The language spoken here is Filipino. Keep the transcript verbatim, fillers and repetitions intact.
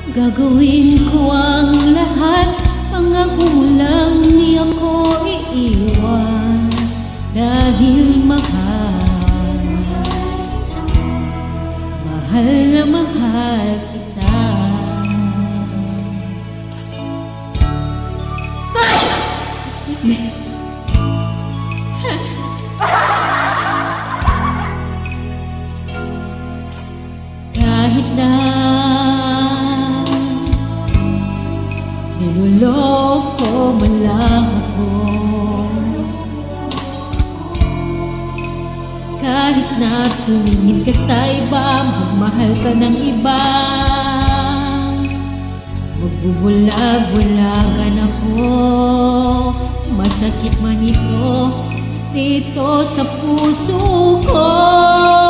Gagawin ko ang lahat, pangako mo lang di ako iiwan. Dahil mahal, mahal na mahal kita. Excuse me. Kahit na niloloko man lang ako, kahit na tumingin ka sa iba, magmahal ka ng iba, magbubulag-bulagan ako, masakit man ito dito sa puso ko.